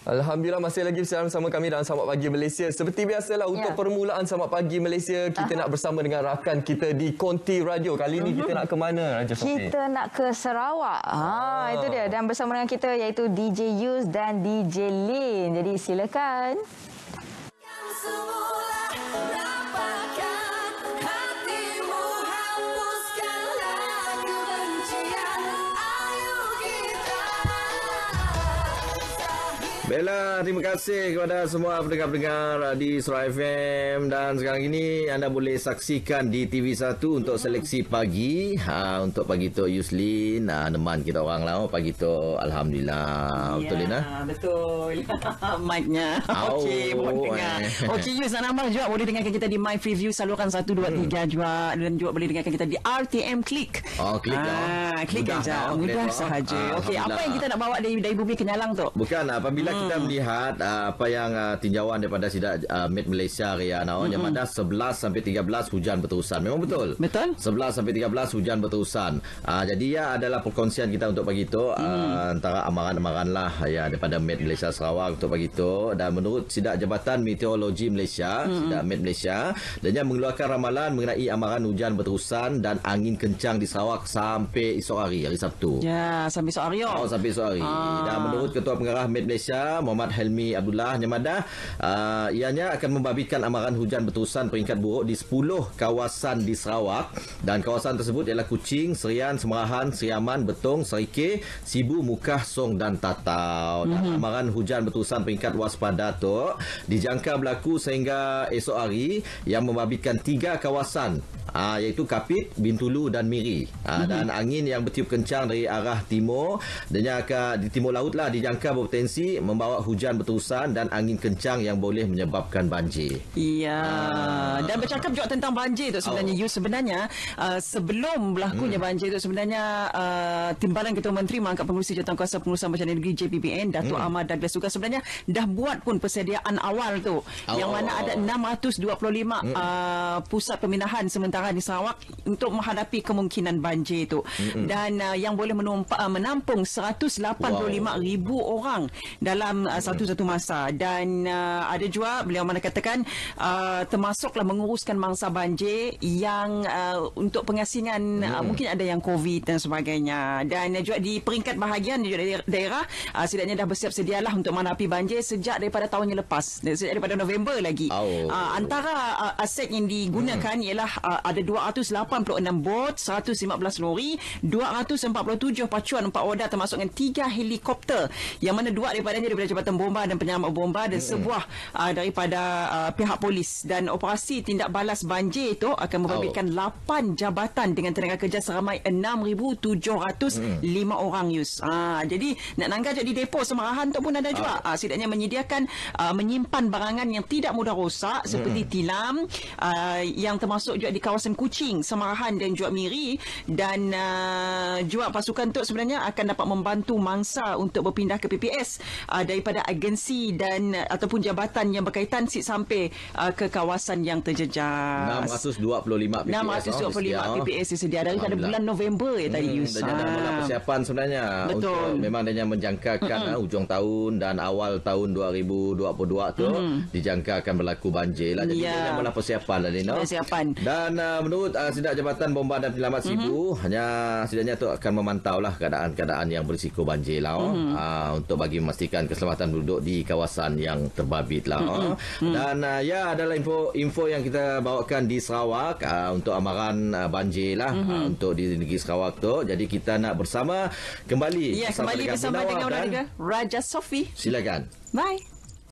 Alhamdulillah masih lagi bersama kami dalam Selamat Pagi Malaysia. Seperti biasalah untuk permulaan Selamat Pagi Malaysia, kita nak bersama dengan rakan kita di Konti Radio. Kali ini kita nak ke mana, Raja Sofi? Kita nak ke Sarawak. Itu dia. Dan bersama dengan kita iaitu DJ Yus dan DJ Lin. Jadi silakan. Baiklah, terima kasih kepada semua pendengar-pendengar di Surah FM. Dan sekarang ini anda boleh saksikan di TV1 untuk seleksi pagi. Untuk pagi tu Yuslin, teman kita orang lah. Pagi tu Alhamdulillah. Betul Lina? Betul. Mic-nya. Okey, boleh dengar. Okey, Yus dan Amal juga boleh dengarkan kita di My Freeview saluran 1, 2, 3 juga. Dan juga boleh dengarkan kita di RTM Klik. Klik lah. Klik saja. Mudah sahaja. Okey, apa yang kita nak bawa dari bumi Kenyalang tu? Bukan, apabila kita melihat apa yang tinjauan daripada Sidak Met Malaysia Ria yang mana 11 sampai 13 hujan berterusan. Memang betul? Betul. 11 sampai 13 hujan berterusan. Jadi ya adalah perkongsian kita untuk pagi itu antara amaran-amaran lah ya daripada Met Malaysia Sarawak untuk pagi itu. Dan menurut Sidak Jabatan Meteorologi Malaysia, Sidak Met Malaysia, dia mengeluarkan ramalan mengenai amaran hujan berterusan dan angin kencang di Sarawak sampai esok hari Sabtu. Ya, sampai esok hari. Sampai esok hari. Dan menurut Ketua Pengarah Met Malaysia Muhammad Helmi Abdullah Nyamadah, ianya akan membabitkan amaran hujan berterusan peringkat buruk di 10 kawasan di Sarawak, dan kawasan tersebut ialah Kuching, Serian, Semerahan, Seriaman, Betong, Serike, Sibu, Mukah, Song dan Tatau. Dan amaran hujan berterusan peringkat waspada tu dijangka berlaku sehingga esok hari yang membabitkan 3 kawasan, iaitu Kapit, Bintulu dan Miri. Dan angin yang bertiup kencang dari arah timur dan di timur laut lah dijangka berpotensi membawa hujan berterusan dan angin kencang yang boleh menyebabkan banjir. Ya. Dan bercakap juga tentang banjir tu sebenarnya, sebenarnya sebelum berlakunya banjir tu sebenarnya Timbalan Ketua Menteri Mengangkat Pengurusi Jawatankuasa Pengurusan Bencana Negeri JPBN Datuk Ahmad Douglas juga sebenarnya dah buat pun persediaan awal tu, yang mana ada 625 pusat pemindahan sementara di Sarawak untuk menghadapi kemungkinan banjir tu. Dan yang boleh menampung 185,000 orang dalam satu masa. Dan ada juga beliau mana katakan termasuklah menguruskan mangsa banjir yang untuk pengasingan mungkin ada yang COVID dan sebagainya. Dan juga di peringkat bahagian juga daerah setidaknya dah bersiap sedialah untuk menghadapi banjir sejak daripada tahun yang lepas, sejak daripada November lagi. Antara aset yang digunakan ialah ada 286 bot, 115 lori, 247 pacuan 4 roda termasuk dengan 3 helikopter, yang mana 2 daripadanya daripada Jabatan Bomba dan Penyelamat Bomba dan sebuah daripada pihak polis. Dan operasi tindak balas banjir itu akan membabitkan 8 jabatan dengan tenaga kerja seramai 6,705 orang, Yus. Jadi nak langgar di depo Semerahan tu pun ada juga. Setidaknya menyediakan menyimpan barangan yang tidak mudah rosak seperti tilam, yang termasuk juga di kawasan Kuching, Semerahan dan juga Miri. Dan juga pasukan tu sebenarnya akan dapat membantu mangsa untuk berpindah ke PPS daripada agensi dan ataupun jabatan yang berkaitan sampai ke kawasan yang terjejas. 625 PPS disedia daripada bulan November tadi, Yus. Dan dah mula persiapan sebenarnya. Betul. Untuk memang dia menjangkakan hujung tahun dan awal tahun 2022 tu dijangka akan berlaku banjir lah. Jadi dia mula persiapan lah, Lina. Persiapan. Dan menurut Sidak Jabatan Bomba dan Penyelamat Sibu, hanya setidaknya tu akan memantau lah keadaan-keadaan yang berisiko banjir lah. Untuk bagi memastikan keselamatan penduduk di kawasan yang terbabit lah. Dan adalah info yang kita bawakan di Sarawak untuk amaran banjir lah untuk di negeri Sarawak tu. Jadi kita nak bersama kembali kembali bersama dengan Raja Sofi. Silakan. Bye.